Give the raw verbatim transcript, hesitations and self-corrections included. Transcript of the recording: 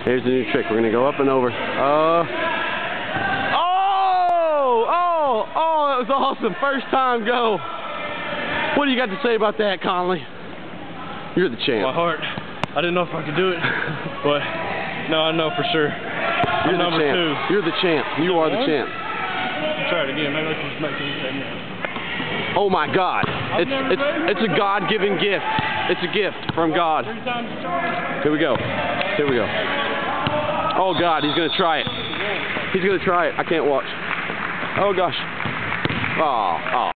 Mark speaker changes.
Speaker 1: Here's the new trick. We're gonna go up and over. Uh. Oh! Oh! Oh! That was awesome. First time go. What do you got to say about that, Conley? You're the champ.
Speaker 2: My heart. I didn't know if I could do it, but no, I know for sure.
Speaker 1: You're
Speaker 2: I'm
Speaker 1: the
Speaker 2: number
Speaker 1: champ.
Speaker 2: two.
Speaker 1: You're the champ. You are the champ.
Speaker 2: Try it again. Maybe I can just make it.
Speaker 1: Oh my God! It's it's it's a God-given gift. It's a gift from God. Here we go. Here we go. Oh God, he's gonna try it. He's gonna try it. I can't watch. Oh gosh. Oh, oh.